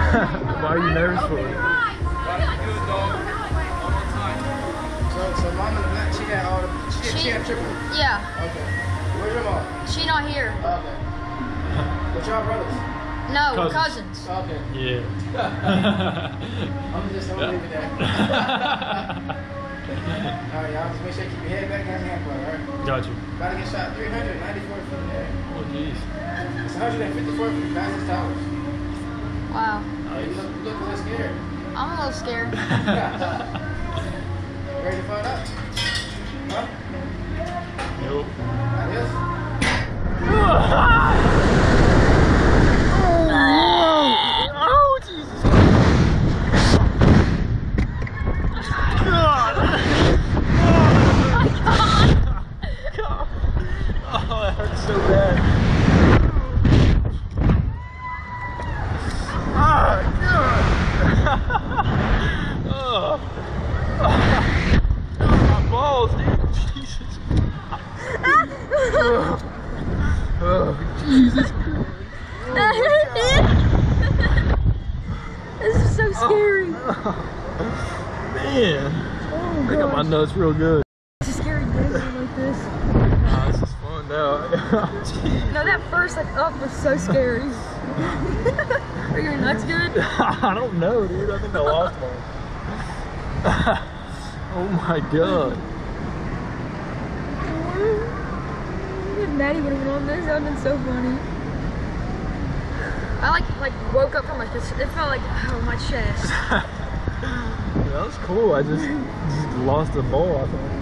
Why are you nervous for? So mom and the black, she had all the, she had triple? Yeah. Okay. Where's your mom? She not here. Okay. But y'all brothers? No, we're cousins. Okay. Yeah. I'm gonna leave it there. Alright, y'all just make sure you keep your head back and hand plug, alright? Got you. About to get shot 394 foot in the air. Oh jeez. It's 154 for the fastest towers. Wow. You look a little scared. I'm a little scared. Ready to find out? Huh? Nope. Adios. Oh, Jesus. God. Oh, that hurts so bad. My balls, dude. Jesus. Jesus. This is so scary. Man. I got my nuts real good. It's scary days like this. This is fun now. No, that first up was so scary. Are your nuts good? I don't know, dude. I think I lost one. Oh my god. If Maddie would have been on this, that would have been so funny. I like woke up from like this. It felt like my chest. Yeah, that was cool. I just lost the ball, I think.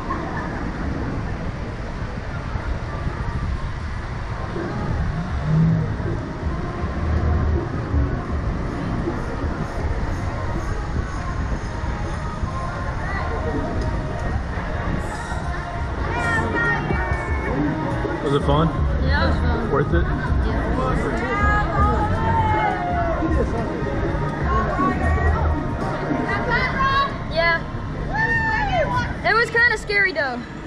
Was it fun? Yeah, it was fun. Worth it? Yeah. It was kind of scary though.